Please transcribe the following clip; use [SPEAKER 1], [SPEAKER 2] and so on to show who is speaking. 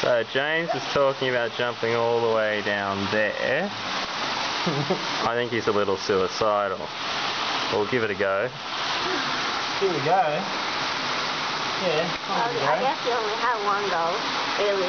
[SPEAKER 1] So James is talking about jumping all the way down there. I think he's a little suicidal. We'll give it a go.
[SPEAKER 2] Give it a go? Yeah.
[SPEAKER 3] I guess you only have one go, really.